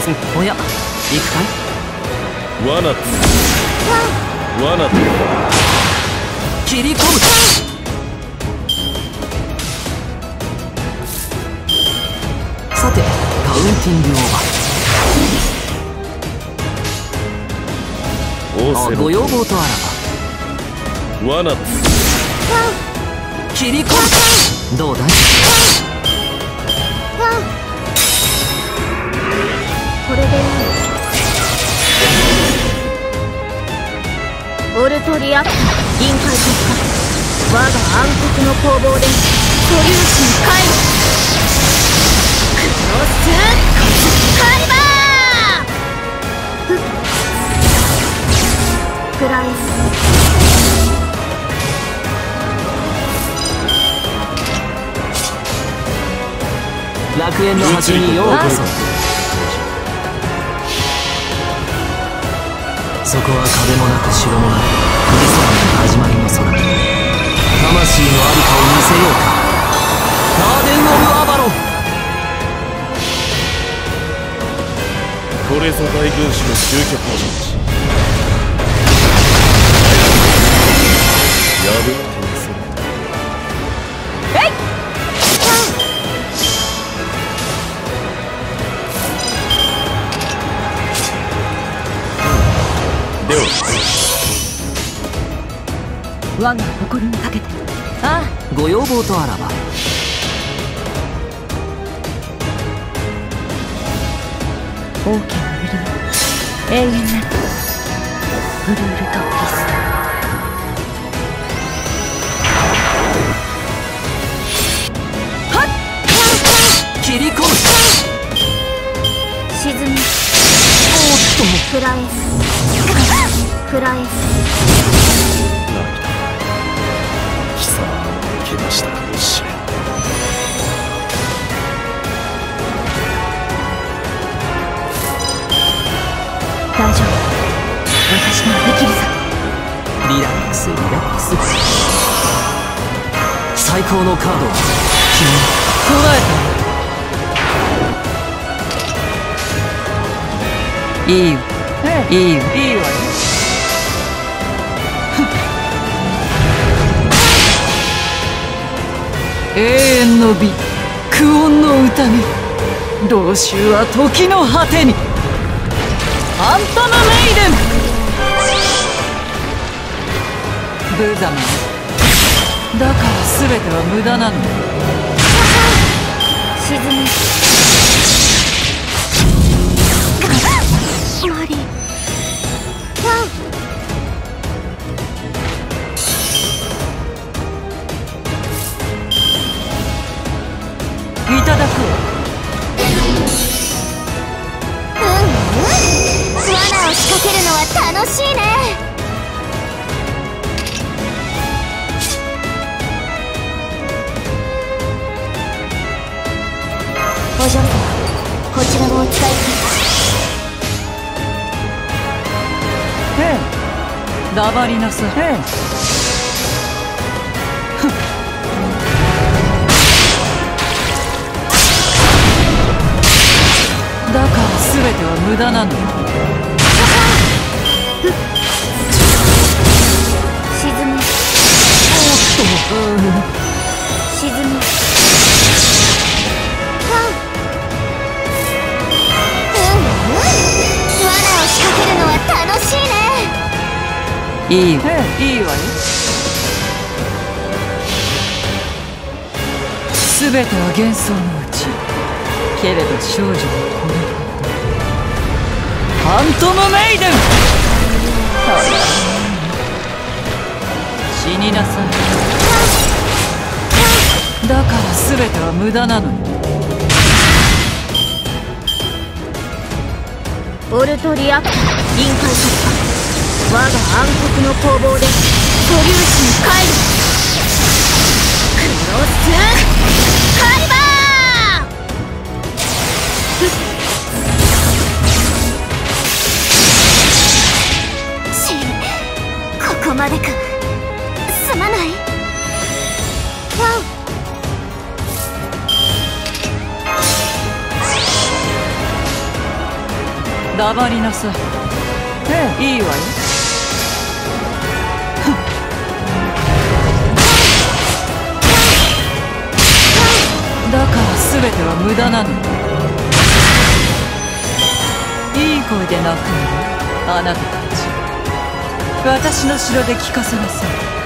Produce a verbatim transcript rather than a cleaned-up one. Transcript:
すん。おや、行くかい。罠だ。罠だ。切り込む。さて、カウンティングオーバー。ご要望とあらば。罠だ。切り込む。どうだい。 これでいい。オルトリア臨界突破。我が暗黒の攻防で素粒子に帰る。クロスカリバー。フライ楽園の端にようこそ。そこは壁もなく城もなく富士山の始まりの空。魂の在りかを見せようか。ガーデン・オブ・アバロン。 これぞ大軍師の究極の道。破ってみせる。 えい。 では我が誇りにかけて。 ああ、ご要望とあらば。 大きな売りは永遠なるブルールとピス。はっ。 切り込む。 沈む。 おっともフラエスフラエス。 貴様も怪我したかもしれん。 大丈夫。私にはできるさ。 リラックスリラックス。最高のカードは君に捉えた。いいよ、いいよ、いいわよ。永遠の美、苦音の宴。同州は時の果てに。ファントムメイデン。無様だから全ては無駄なの。 沈む。マリー。 いただくわ。 うんうん。罠を仕掛けるのは楽しいね。お嬢様、こちらをお使いください。 ええ、黙りなさい。ええ。だから全ては無駄なの。 沈む。 おっと、 沈む。 いいよ、ええ、いいわよ。全ては幻想のうち。けれど少女はこれファントムメイデン。死になさい。だから全ては無駄なのよ。 オルトリア臨界突破。我が暗黒の攻防で素粒子に帰る。クロスカリバー。しここまでか。すまない。ワン。 黙りなさい。ええ、いいわよ。だから全ては無駄なの。いい声で泣くのよ、あなたたち。私の城で聞かせなさい。